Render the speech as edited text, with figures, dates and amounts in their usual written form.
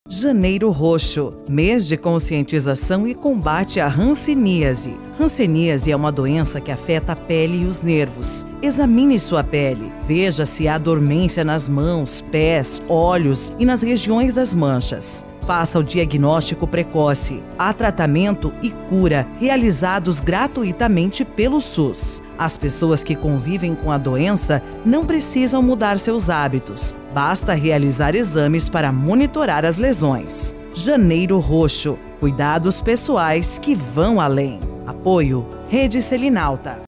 Janeiro Roxo, mês de conscientização e combate à hanseníase. Hanseníase é uma doença que afeta a pele e os nervos. Examine sua pele. Veja se há dormência nas mãos, pés, olhos e nas regiões das manchas. Faça o diagnóstico precoce. Há tratamento e cura realizados gratuitamente pelo SUS. As pessoas que convivem com a doença não precisam mudar seus hábitos. Basta realizar exames para monitorar as lesões. Janeiro Roxo. Cuidados pessoais que vão além. Apoio Rede Selinalta.